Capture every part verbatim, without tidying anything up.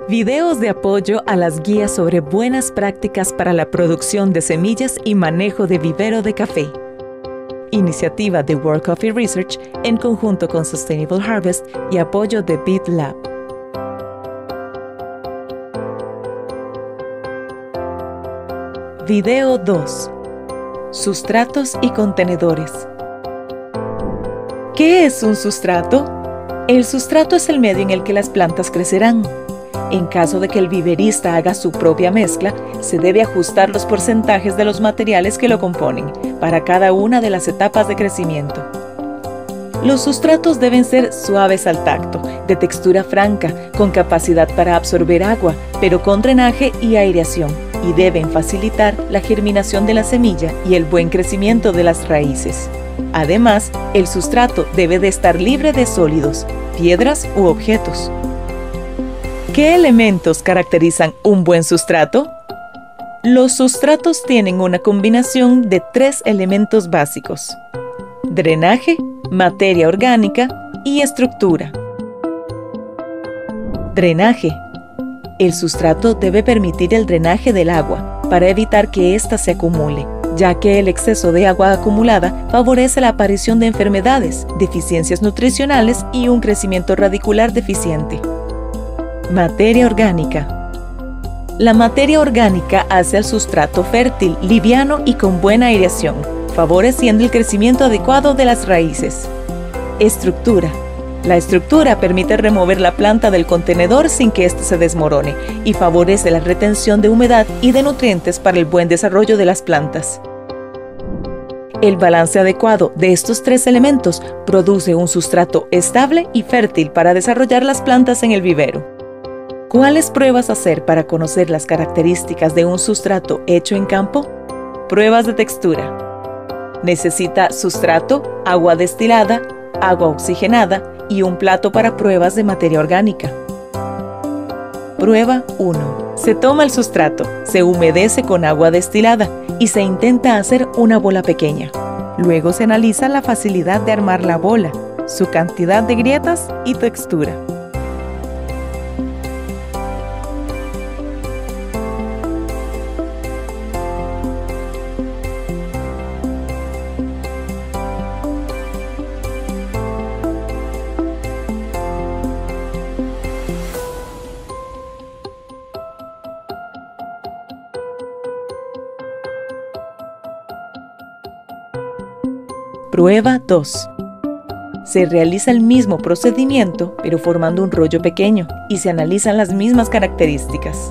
Videos de apoyo a las guías sobre buenas prácticas para la producción de semillas y manejo de vivero de café. Iniciativa de World Coffee Research en conjunto con Sustainable Harvest y apoyo de BitLab. Video dos. Sustratos y contenedores. ¿Qué es un sustrato? El sustrato es el medio en el que las plantas crecerán. En caso de que el viverista haga su propia mezcla, se debe ajustar los porcentajes de los materiales que lo componen para cada una de las etapas de crecimiento. Los sustratos deben ser suaves al tacto, de textura franca, con capacidad para absorber agua, pero con drenaje y aireación, y deben facilitar la germinación de la semilla y el buen crecimiento de las raíces. Además, el sustrato debe de estar libre de sólidos, piedras u objetos. ¿Qué elementos caracterizan un buen sustrato? Los sustratos tienen una combinación de tres elementos básicos: drenaje, materia orgánica y estructura. Drenaje. El sustrato debe permitir el drenaje del agua para evitar que ésta se acumule, ya que el exceso de agua acumulada favorece la aparición de enfermedades, deficiencias nutricionales y un crecimiento radicular deficiente. Materia orgánica. La materia orgánica hace al sustrato fértil, liviano y con buena aireación, favoreciendo el crecimiento adecuado de las raíces. Estructura. La estructura permite remover la planta del contenedor sin que éste se desmorone y favorece la retención de humedad y de nutrientes para el buen desarrollo de las plantas. El balance adecuado de estos tres elementos produce un sustrato estable y fértil para desarrollar las plantas en el vivero. ¿Cuáles pruebas hacer para conocer las características de un sustrato hecho en campo? Pruebas de textura. Necesita sustrato, agua destilada, agua oxigenada y un plato para pruebas de materia orgánica. Prueba uno. Se toma el sustrato, se humedece con agua destilada y se intenta hacer una bola pequeña. Luego se analiza la facilidad de armar la bola, su cantidad de grietas y textura. Prueba dos. Se realiza el mismo procedimiento, pero formando un rollo pequeño, y se analizan las mismas características.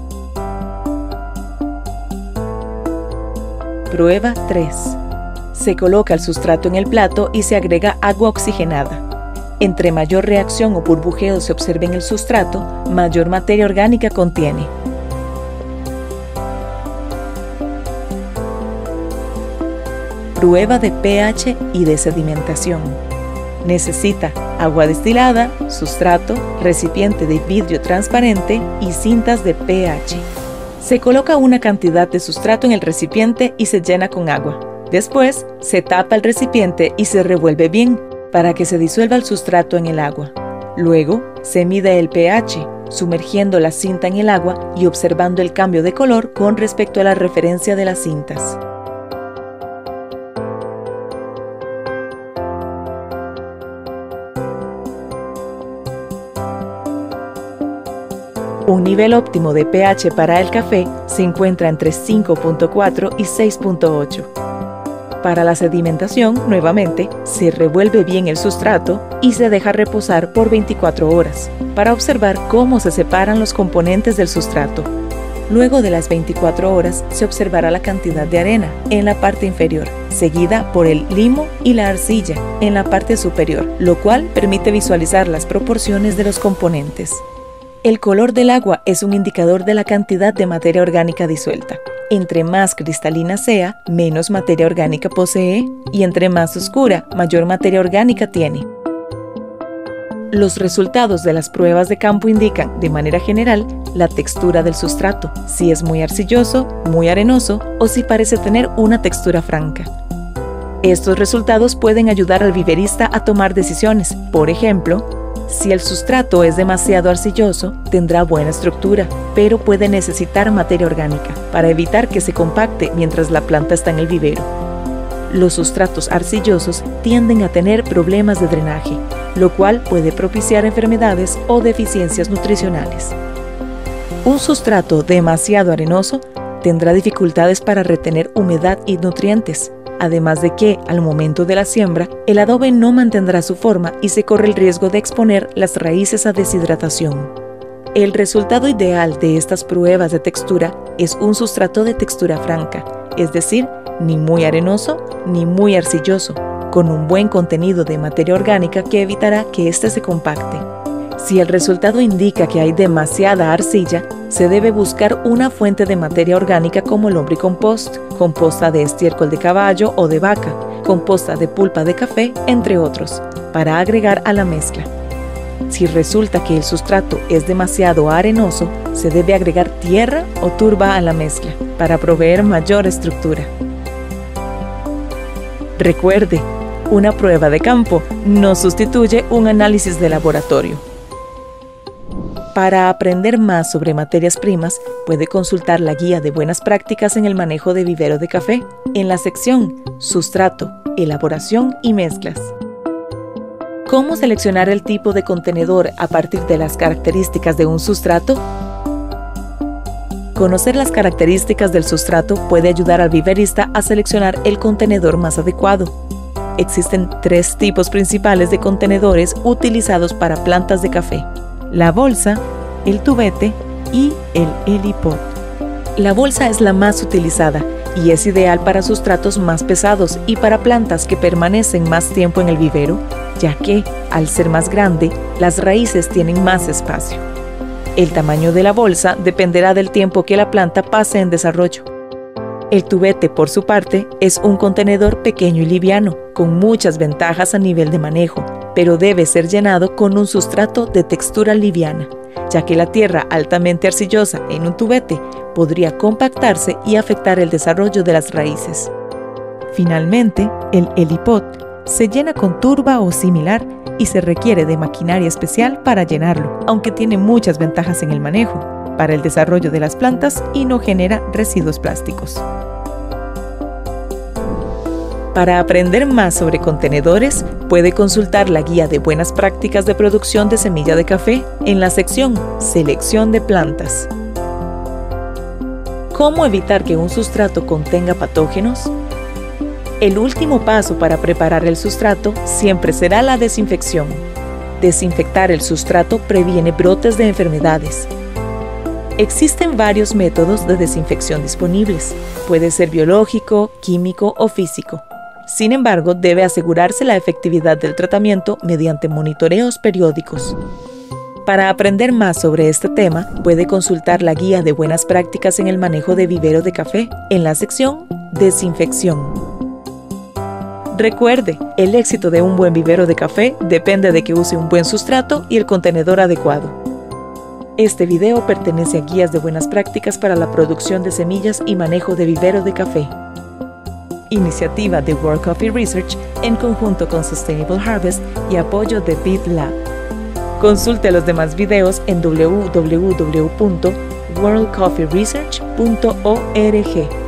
Prueba tres. Se coloca el sustrato en el plato y se agrega agua oxigenada. Entre mayor reacción o burbujeo se observe en el sustrato, mayor materia orgánica contiene. Prueba de pH y de sedimentación. Necesita agua destilada, sustrato, recipiente de vidrio transparente y cintas de pH. Se coloca una cantidad de sustrato en el recipiente y se llena con agua. Después, se tapa el recipiente y se revuelve bien para que se disuelva el sustrato en el agua. Luego, se mide el pH, sumergiendo la cinta en el agua y observando el cambio de color con respecto a la referencia de las cintas. Un nivel óptimo de pH para el café se encuentra entre cinco punto cuatro y seis punto ocho. Para la sedimentación, nuevamente, se revuelve bien el sustrato y se deja reposar por veinticuatro horas para observar cómo se separan los componentes del sustrato. Luego de las veinticuatro horas se observará la cantidad de arena en la parte inferior, seguida por el limo y la arcilla en la parte superior, lo cual permite visualizar las proporciones de los componentes. El color del agua es un indicador de la cantidad de materia orgánica disuelta. Entre más cristalina sea, menos materia orgánica posee, y entre más oscura, mayor materia orgánica tiene. Los resultados de las pruebas de campo indican, de manera general, la textura del sustrato, si es muy arcilloso, muy arenoso o si parece tener una textura franca. Estos resultados pueden ayudar al viverista a tomar decisiones, por ejemplo, Si el sustrato es demasiado arcilloso, tendrá buena estructura, pero puede necesitar materia orgánica para evitar que se compacte mientras la planta está en el vivero. Los sustratos arcillosos tienden a tener problemas de drenaje, lo cual puede propiciar enfermedades o deficiencias nutricionales. Un sustrato demasiado arenoso tendrá dificultades para retener humedad y nutrientes, además de que, al momento de la siembra, el adobe no mantendrá su forma y se corre el riesgo de exponer las raíces a deshidratación. El resultado ideal de estas pruebas de textura es un sustrato de textura franca, es decir, ni muy arenoso ni muy arcilloso, con un buen contenido de materia orgánica que evitará que éste se compacte. Si el resultado indica que hay demasiada arcilla, se debe buscar una fuente de materia orgánica como lombricompost, composta de estiércol de caballo o de vaca, composta de pulpa de café, entre otros, para agregar a la mezcla. Si resulta que el sustrato es demasiado arenoso, se debe agregar tierra o turba a la mezcla para proveer mayor estructura. Recuerde, una prueba de campo no sustituye un análisis de laboratorio. Para aprender más sobre materias primas, puede consultar la guía de buenas prácticas en el manejo de vivero de café, en la sección Sustrato, Elaboración y Mezclas. ¿Cómo seleccionar el tipo de contenedor a partir de las características de un sustrato? Conocer las características del sustrato puede ayudar al viverista a seleccionar el contenedor más adecuado. Existen tres tipos principales de contenedores utilizados para plantas de café: la bolsa, el tubete y el helipot. La bolsa es la más utilizada y es ideal para sustratos más pesados y para plantas que permanecen más tiempo en el vivero, ya que, al ser más grande, las raíces tienen más espacio. El tamaño de la bolsa dependerá del tiempo que la planta pase en desarrollo. El tubete, por su parte, es un contenedor pequeño y liviano, con muchas ventajas a nivel de manejo, pero debe ser llenado con un sustrato de textura liviana, ya que la tierra altamente arcillosa en un tubete podría compactarse y afectar el desarrollo de las raíces. Finalmente, el helipot se llena con turba o similar y se requiere de maquinaria especial para llenarlo, aunque tiene muchas ventajas en el manejo, para el desarrollo de las plantas y no genera residuos plásticos. Para aprender más sobre contenedores, puede consultar la guía de buenas prácticas de producción de semilla de café en la sección Selección de plantas. ¿Cómo evitar que un sustrato contenga patógenos? El último paso para preparar el sustrato siempre será la desinfección. Desinfectar el sustrato previene brotes de enfermedades. Existen varios métodos de desinfección disponibles. Puede ser biológico, químico o físico. Sin embargo, debe asegurarse la efectividad del tratamiento mediante monitoreos periódicos. Para aprender más sobre este tema, puede consultar la guía de buenas prácticas en el manejo de vivero de café en la sección Desinfección. Recuerde, el éxito de un buen vivero de café depende de que use un buen sustrato y el contenedor adecuado. Este video pertenece a Guías de Buenas Prácticas para la producción de semillas y manejo de vivero de café. Iniciativa de World Coffee Research en conjunto con Sustainable Harvest y apoyo de BeatLab. Consulte los demás videos en w w w punto world coffee research punto org.